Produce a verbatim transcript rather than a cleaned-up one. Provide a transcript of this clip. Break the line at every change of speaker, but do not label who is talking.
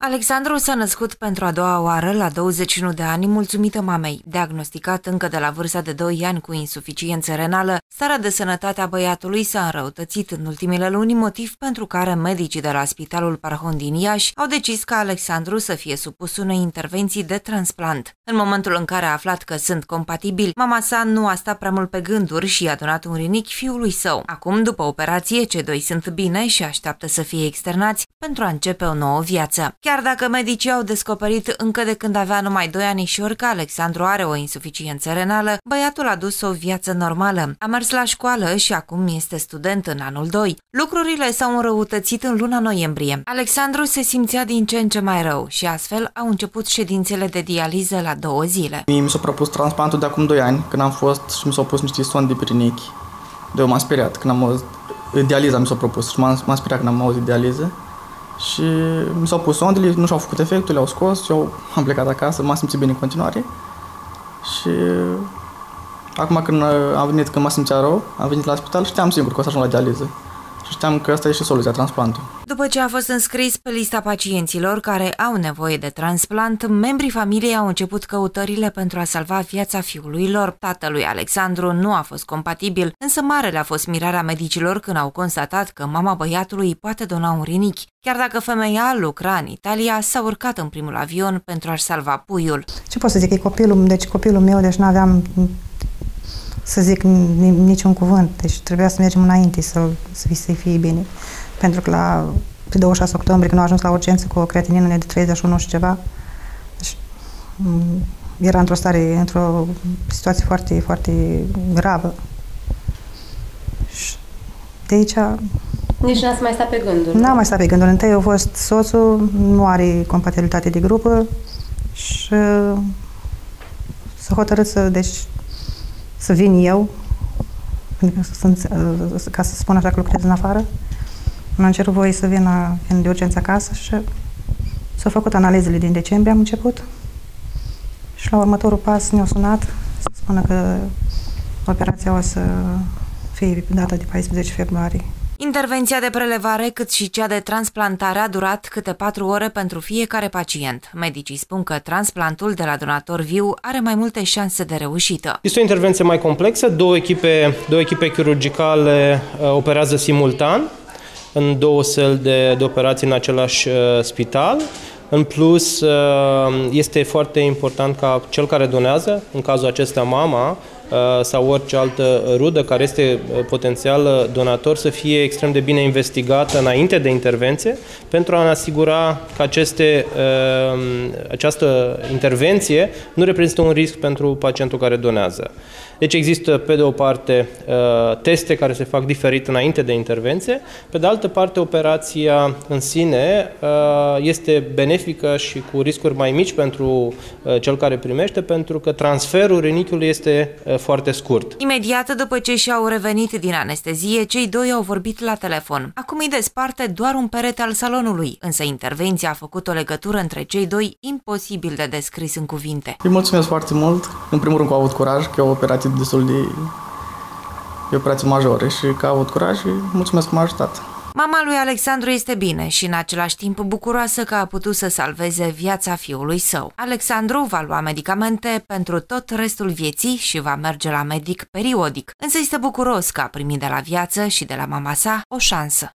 Alexandru s-a născut pentru a doua oară la douăzeci și unu de ani, mulțumită mamei. Diagnosticat încă de la vârsta de doi ani cu insuficiență renală, starea de sănătate a băiatului s-a înrăutățit în ultimele luni, motiv pentru care medicii de la Spitalul Parhon din Iași au decis ca Alexandru să fie supus unei intervenții de transplant. În momentul în care a aflat că sunt compatibili, mama sa nu a stat prea mult pe gânduri și i-a donat un rinichi fiului său. Acum, după operație, cei doi sunt bine și așteaptă să fie externați pentru a începe o nouă viață. Chiar dacă medicii au descoperit încă de când avea numai doi anișori că Alexandru are o insuficiență renală, băiatul a dus o viață normală. A mers la școală și acum este student în anul doi. Lucrurile s-au înrăutățit în luna noiembrie. Alexandru se simțea din ce în ce mai rău și astfel au început ședințele de dializă la două zile.
Mie mi s-a propus transplantul de acum doi ani, când am fost și mi s-au pus niște sonde pe rinichi. De eu m-am speriat când am auzit, dializa mi s-a propus și m-am speriat când am auzit dializă. Și mi s-au pus sondele, nu și-au făcut efectul, le-au scos și eu am plecat acasă, m-am simțit bine în continuare. Și acum când am venit, când mă simțea rău, am venit la spital, știam singur că o să ajung la dializă. Și știam că asta e și soluția, transplantul.
După ce a fost înscris pe lista pacienților care au nevoie de transplant, membrii familiei au început căutările pentru a salva viața fiului lor. Tatălui Alexandru nu a fost compatibil, însă marele a fost mirarea medicilor când au constatat că mama băiatului poate dona un rinichi. Chiar dacă femeia lucra în Italia, s-a urcat în primul avion pentru a-și salva puiul.
Ce pot să zic? E copilul, deci copilul meu, deci nu aveam să zic niciun cuvânt, deci trebuia să mergem înainte să, să-i fie bine. Pentru că la pe douăzeci și șase octombrie, când a ajuns la urgență cu o creatinină de treizeci și unu și ceva, deci, era într-o stare, într-o situație foarte, foarte gravă. Și de aici...
Nici n-ați mai stat pe gânduri?
N-am mai stat pe gânduri. Întâi a fost soțul, nu are compatibilitate de grupă și s-a hotărât să, deci, să vin eu, ca să spun așa că lucrez în afară. Mi-am cerut voie să vin, vin de urgență acasă și s-au făcut analizele din decembrie, am început. Și la următorul pas ne-au sunat să spună că operația o să fie pe data de paisprezece februarie.
Intervenția de prelevare, cât și cea de transplantare a durat câte patru ore pentru fiecare pacient. Medicii spun că transplantul de la donator viu are mai multe șanse de reușită.
Este o intervenție mai complexă. Două echipe, două echipe chirurgicale uh, operează simultan în două săli de, de operații în același uh, spital. În plus, uh, este foarte important ca cel care donează, în cazul acesta mama, sau orice altă rudă care este potențial donator, să fie extrem de bine investigată înainte de intervenție pentru a ne asigura că aceste, această intervenție nu reprezintă un risc pentru pacientul care donează. Deci există, pe de o parte, teste care se fac diferit înainte de intervenție, pe de altă parte, operația în sine este benefică și cu riscuri mai mici pentru cel care primește, pentru că transferul rinichiului este foarte scurt.
Imediat după ce și-au revenit din anestezie, cei doi au vorbit la telefon. Acum îi desparte doar un perete al salonului, însă intervenția a făcut o legătură între cei doi imposibil de descris în cuvinte.
Îi mulțumesc foarte mult, în primul rând că au avut curaj, că e o operație destul de... e o operație majoră și că au avut curaj și mulțumesc că m-a ajutat.
Mama lui Alexandru este bine și în același timp bucuroasă că a putut să salveze viața fiului său. Alexandru va lua medicamente pentru tot restul vieții și va merge la medic periodic, însă este bucuros că a primit de la viață și de la mama sa o șansă.